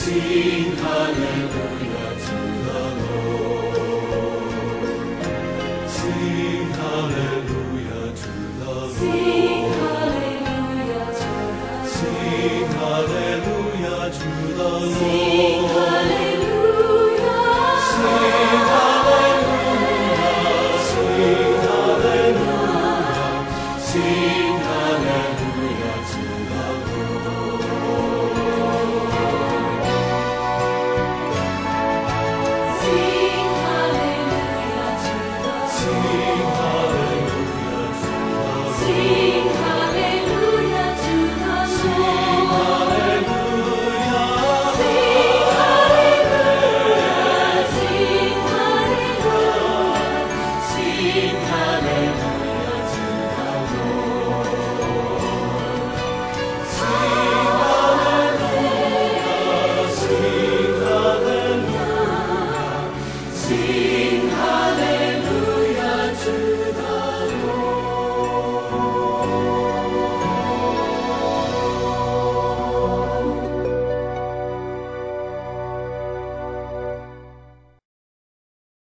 Sing hallelujah to the Lord. Sing hallelujah to the Lord. Sing hallelujah to the Lord. Sing hallelujah to the Lord.